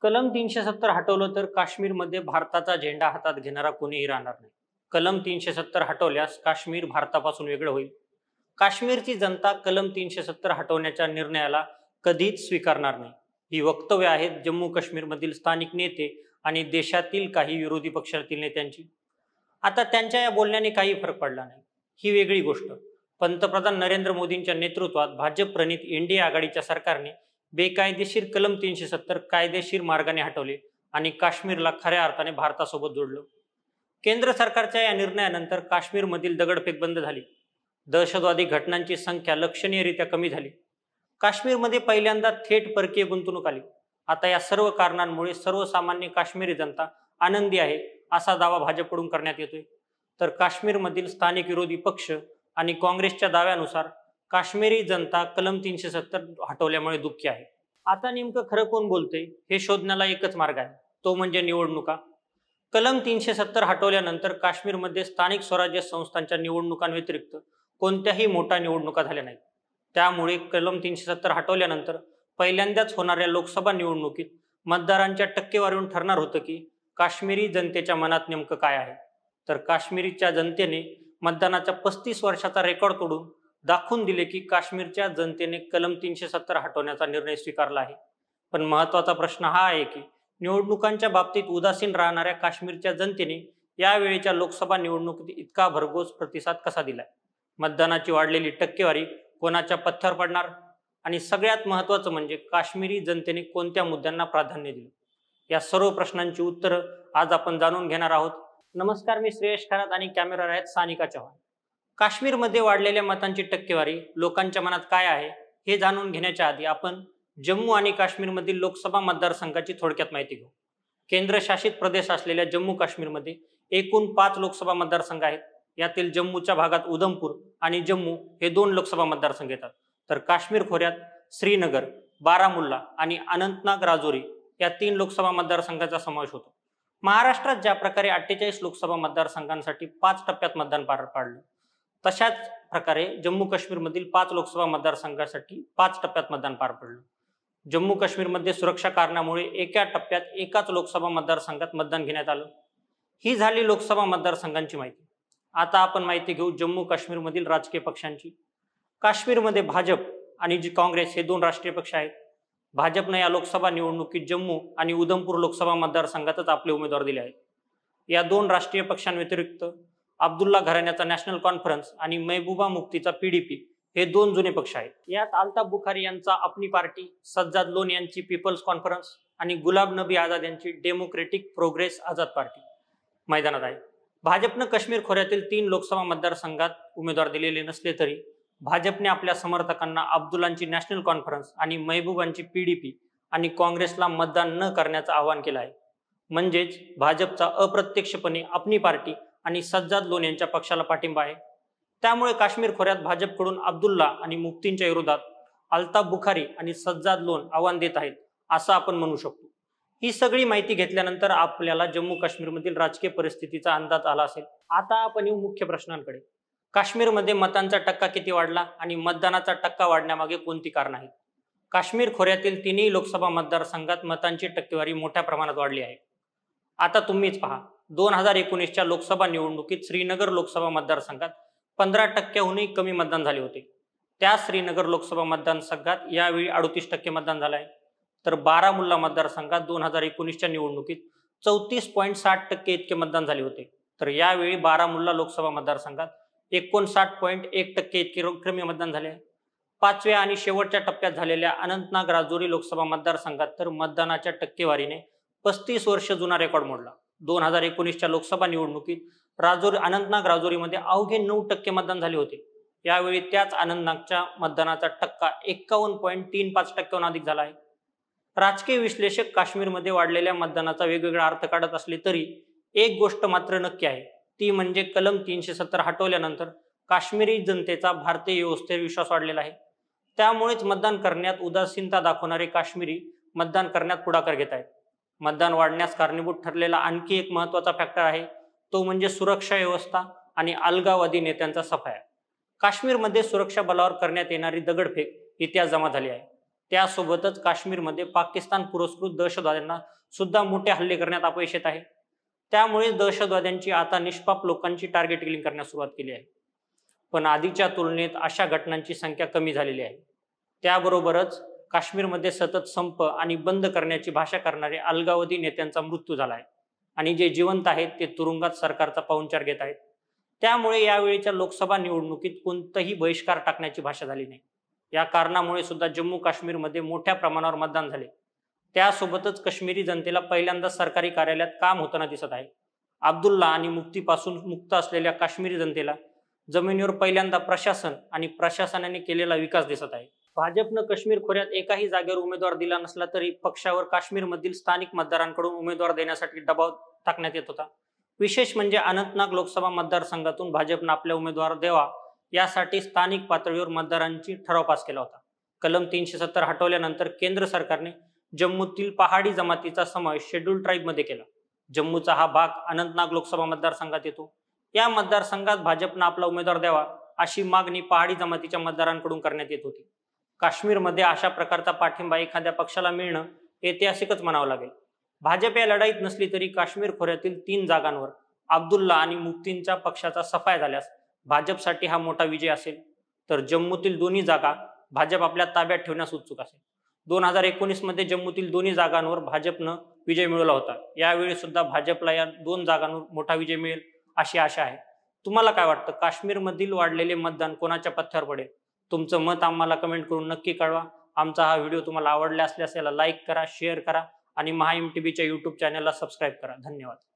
कलम 370 हटवलं तर काश्मीरमध्ये भारताचा झेंडा हातात घेणारा कोणीही राहणार नाही. कलम 370 हटवल्यास काश्मीर भारतापासून वेगळं होईल. काश्मीरची जनता कलम 370 हटवण्याच्या निर्णयाला कधीच स्वीकारणार नाही. ही वक्तव्य आहेत जम्मू काश्मीरमधील स्थानिक नेते आणि देशातील काही विरोधी पक्षातील नेत्यांची. आता त्यांच्या या बोलण्याने काही फरक पडला नाही, ही वेगळी गोष्ट. पंतप्रधान नरेंद्र मोदींच्या नेतृत्वात भाजप प्रणित एनडीए आघाडीच्या सरकारने बेकायदेशीर कलम 370 कायदेशीर मार्गाने हटवले आणि काश्मीरला खऱ्या अर्थाने भारतासोबत जोडलं. केंद्र सरकारच्या या निर्णयानंतर काश्मीरमधील दगडफेक बंद झाली. दहशतवादी घटनांची संख्या लक्षणीयरित्या कमी झाली. काश्मीरमध्ये पहिल्यांदा थेट परकीय गुंतवणूक आली. आता या सर्व कारणांमुळे सर्वसामान्य काश्मीरी जनता आनंदी आहे असा दावा भाजपकडून करण्यात येतोय. तर काश्मीरमधील स्थानिक विरोधी पक्ष आणि काँग्रेसच्या दाव्यानुसार काश्मीरी जनता कलम 370 हटवल्यामुळे दुःखी आहे. आता नेमकं खरं कोण बोलतंय हे शोधण्याला एकच मार्ग आहे, तो म्हणजे निवडणुका. कलम 370 हटवल्यानंतर काश्मीरमध्ये स्थानिक स्वराज्य संस्थांच्या निवडणुकांव्यतिरिक्त कोणत्याही मोठ्या निवडणुका झाल्या नाहीत. त्यामुळे कलम 370 हटवल्यानंतर पहिल्यांदाच होणाऱ्या लोकसभा निवडणुकीत मतदारांच्या टक्केवारीवरून ठरणार होतं की काश्मीरी जनतेच्या मनात नेमकं काय आहे. तर काश्मीरच्या जनतेने मतदानाचा 35 वर्षाचा रेकॉर्ड तोडून दाखवून दिले की काश्मीरच्या जनतेने कलम 370 हटवण्याचा निर्णय स्वीकारला आहे. पण महत्त्वाचा प्रश्न हा आहे की निवडणुकांच्या बाबतीत उदासीन राहणाऱ्या काश्मीरच्या जनतेने यावेळेच्या लोकसभा निवडणुकीत इतका भरघोस प्रतिसाद कसा दिलाय? मतदानाची वाढलेली टक्केवारी कोणाच्या पथ्यावर पडणार? आणि सगळ्यात महत्त्वाचं म्हणजे काश्मीरी जनतेने कोणत्या मुद्द्यांना प्राधान्य दिलं? या सर्व प्रश्नांची उत्तरं आज आपण जाणून घेणार आहोत. नमस्कार, मी श्रेयश खरात आणि कॅमेरावर आहेत सानिका चव्हाण. काश्मीरमध्ये वाढलेल्या मतांची टक्केवारी लोकांच्या मनात काय आहे हे जाणून घेण्याच्या आधी आपण जम्मू आणि काश्मीरमधील लोकसभा मतदारसंघाची थोडक्यात माहिती घेऊ. केंद्रशासित प्रदेश असलेल्या जम्मू काश्मीरमध्ये एकूण 5 लोकसभा मतदारसंघ आहेत. यातील जम्मूच्या भागात उधमपूर आणि जम्मू हे 2 लोकसभा मतदारसंघ येतात. तर काश्मीर खोऱ्यात श्रीनगर, बारामुल्ला आणि अनंतनाग राजौरी या 3 लोकसभा मतदारसंघाचा समावेश होतो. महाराष्ट्रात ज्या प्रकारे 48 लोकसभा मतदारसंघांसाठी 5 टप्प्यात मतदान पार पाडलं, तशाच प्रकारे जम्मू काश्मीरमधील 5 लोकसभा मतदारसंघासाठी 5 टप्प्यात मतदान पार पडलं. जम्मू काश्मीरमध्ये सुरक्षा कारणामुळे एका टप्प्यात एकाच लोकसभा मतदारसंघात मतदान घेण्यात आलं. ही झाली लोकसभा मतदारसंघांची माहिती. आता आपण माहिती घेऊ जम्मू काश्मीरमधील राजकीय पक्षांची. काश्मीरमध्ये भाजप आणि काँग्रेस हे 2 राष्ट्रीय पक्ष आहेत. भाजपने या लोकसभा निवडणुकीत जम्मू आणि उधमपूर लोकसभा मतदारसंघातच आपले उमेदवार दिले आहेत. या 2 राष्ट्रीय पक्षांव्यतिरिक्त अब्दुल्ला घराण्याचा नॅशनल कॉन्फरन्स आणि महबूबा मुफ्तीचा PDP हे 2 जुने पक्ष आहेत. यात अल्ताफ बुखारी यांचा अपनी पार्टी, सज्जाद लोन यांची पीपल्स कॉन्फरन्स आणि गुलाब नबी आझाद यांची डेमोक्रेटिक प्रोग्रेस आझाद पार्टी मैदानात आहे. भाजपनं काश्मीर खोऱ्यातील 3 लोकसभा मतदारसंघात उमेदवार दिलेले नसले तरी भाजपने आपल्या समर्थकांना अब्दुल्लांची नॅशनल कॉन्फरन्स आणि महबूबांची PDP आणि काँग्रेसला मतदान न करण्याचं आवाहन केलं आहे. म्हणजेच भाजपचा अप्रत्यक्षपणे अपनी पार्टी आणि सज्जाद लोन यांच्या पक्षाला पाठिंबा आहे. त्यामुळे काश्मीर खोऱ्यात भाजपकडून अब्दुल्ला आणि मुफ्तींच्या विरोधात अल्ताफ बुखारी आणि सज्जाद लोन आव्हान देत आहेत असं आपण म्हणू शकतो. ही सगळी माहिती घेतल्यानंतर आपल्याला जम्मू काश्मीरमधील राजकीय परिस्थितीचा अंदाज आला असेल. आता आपण येऊ मुख्य प्रश्नांकडे. काश्मीरमध्ये मतांचा टक्का किती वाढला आणि मतदानाचा टक्का वाढण्यामागे कोणती कारणं आहेत? काश्मीर खोऱ्यातील 3ही लोकसभा मतदारसंघात मतांची टक्केवारी मोठ्या प्रमाणात वाढली आहे. आता तुम्हीच पहा, 2019च्या लोकसभा निवडणुकीत श्रीनगर लोकसभा मतदारसंघात 15% कमी मतदान झाले होते. त्या श्रीनगर लोकसभा मतदारसंघात यावेळी 38% मतदान झालं आहे. तर बारामुल्ला मतदारसंघात 2019च्या निवडणुकीत 34.60% इतके मतदान झाले होते. तर यावेळी बारामुल्ला लोकसभा मतदारसंघात 59.1% इतके कमी मतदान झाले आहे. 5व्या आणि शेवटच्या टप्प्यात झालेल्या अनंतनाग राजौरी लोकसभा मतदारसंघात तर मतदानाच्या टक्केवारीने 35 वर्ष जुना रेकॉर्ड मोडला. 2019च्या लोकसभा निवडणुकीत अनंतनाग राजौरीमध्ये अवघे 9% मतदान झाले होते. यावेळी त्याच अनंतनागच्या मतदानाचा टक्का 51.35%हून अधिक झाला आहे. राजकीय विश्लेषक काश्मीरमध्ये वाढलेल्या मतदानाचा वेगवेगळा अर्थ काढत असले तरी एक गोष्ट मात्र नक्की आहे, ती म्हणजे कलम 370 हटवल्यानंतर काश्मीरी जनतेचा भारतीय व्यवस्थेवर विश्वास वाढलेला आहे. त्यामुळेच मतदान करण्यात उदासीनता दाखवणारे काश्मीरी मतदान करण्यात पुढाकार घेत आहेत. मतदान वाढण्यास कारणीभूत ठरलेला आणखी एक महत्त्वाचा फॅक्टर आहे, तो म्हणजे सुरक्षा व्यवस्था आणि अलगाववादी नेत्यांचा सफाया. काश्मीरमध्ये सुरक्षा बलावर करण्यात येणारी दगडफेक इतिहास जमा झाली आहे. त्यासोबतच काश्मीरमध्ये पाकिस्तान पुरस्कृत दहशतवाद्यांना सुद्धा मोठे हल्ले करण्यात अपयश येत आहे. त्यामुळे दहशतवाद्यांची आता निष्पाप लोकांची टार्गेट किलिंग करण्यास सुरुवात केली आहे. पण आधीच्या तुलनेत अशा घटनांची संख्या कमी झालेली आहे. त्याबरोबरच काश्मीरमध्ये सतत संप आणि बंद करण्याची भाषा करणारे अलगावधी नेत्यांचा मृत्यू झाला आहे आणि जे जिवंत आहेत ते तुरुंगात सरकारचा पाहुणचार घेत आहेत. त्यामुळे यावेळीच्या लोकसभा निवडणुकीत कोणताही बहिष्कार टाकण्याची भाषा झाली नाही. या कारणामुळे सुद्धा जम्मू काश्मीरमध्ये मोठ्या प्रमाणावर मतदान झाले. त्यासोबतच काश्मीरी जनतेला पहिल्यांदा सरकारी कार्यालयात काम होताना दिसत आहे. अब्दुल्ला आणि मुक्तीपासून मुक्त असलेल्या काश्मीरी जनतेला जमिनीवर पहिल्यांदा प्रशासन आणि प्रशासनाने केलेला विकास दिसत आहे. भाजपनं काश्मीर खोऱ्यात एकाही जागेवर उमेदवार दिला नसला तरी पक्षावर काश्मीरमधील स्थानिक मतदारांकडून उमेदवार देण्यासाठी दबाव टाकण्यात येत होता. विशेष म्हणजे अनंतनाग लोकसभा मतदारसंघातून भाजपनं आपला उमेदवार द्यावा यासाठी स्थानिक पातळीवर मतदारांची ठराव पास केला होता. कलम 370 हटवल्यानंतर केंद्र सरकारने जम्मूतील पहाडी जमातीचा समावेश शेड्यूल ट्राईबमध्ये केला. जम्मूचा हा भाग अनंतनाग लोकसभा मतदारसंघात येतो. या मतदारसंघात भाजपनं आपला उमेदवार द्यावा अशी मागणी पहाडी जमातीच्या मतदारांकडून करण्यात येत होती. काश्मीरमध्ये अशा प्रकारचा पाठिंबा एखाद्या पक्षाला मिळणं ऐतिहासिकच म्हणावं लागेल. भाजप या लढाईत नसली तरी काश्मीर खोऱ्यातील 3 जागांवर अब्दुल्ला आणि मुफ्तींच्या पक्षाचा सफाया झाल्यास भाजपसाठी हा मोठा विजय असेल. तर जम्मूतील दोन्ही जागा भाजप आपल्या ताब्यात ठेवण्यास उत्सुक असेल. 2019 मध्ये जम्मूतील दोन्ही जागांवर भाजपनं विजय मिळवला होता. यावेळी सुद्धा भाजपला या 2 जागांवर मोठा विजय मिळेल अशी आशा आहे. तुम्हाला काय वाटतं, काश्मीरमधील वाढलेले मतदान कोणाच्या पथ्यावर पडेल? तुमचं मत आम्हाला कमेंट करून नक्की कळवा. आमचा हा व्हिडिओ तुम्हाला आवडला असल्यास याला लाईक करा, शेअर करा आणि महाएमटीबीच्या यूट्यूब चॅनलला सबस्क्राईब करा. धन्यवाद.